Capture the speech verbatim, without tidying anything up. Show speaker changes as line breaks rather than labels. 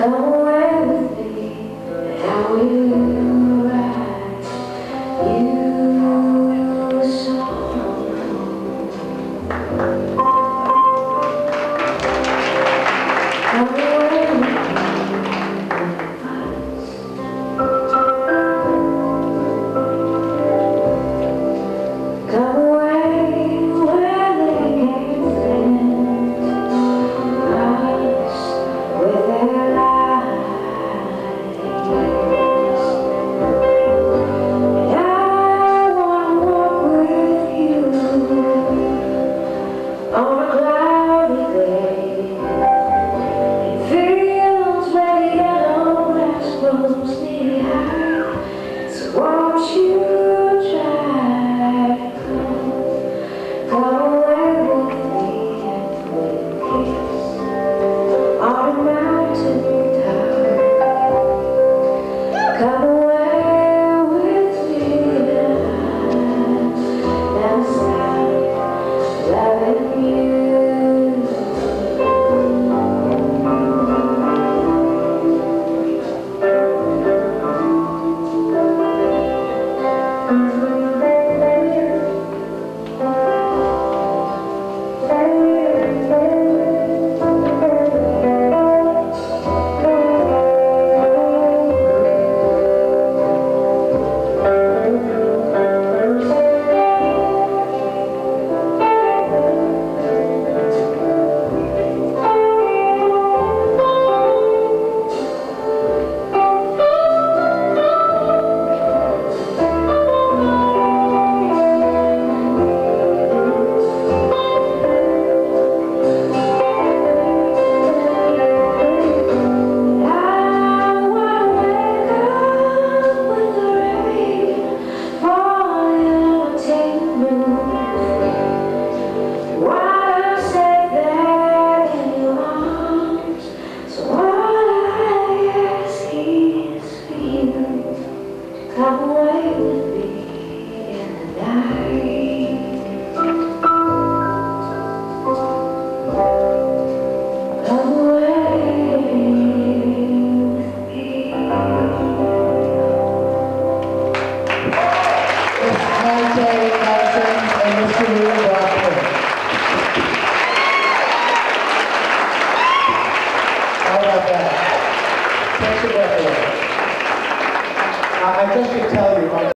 Come away with me, how you ride, you song. Come away with me, come away where they can't stand us with their lies. And I wanna walk with you on a cloudy day. It feels where the yellow grass grows knee high. So won't you try to come, come away with me and we'll kiss on a mountain top. Come away with me and stop loving you. Come away with me in the night. Come away with me.
It's Monte Nelson and Mister Louis Brockman. How about that? Take a breath away. I just could tell you,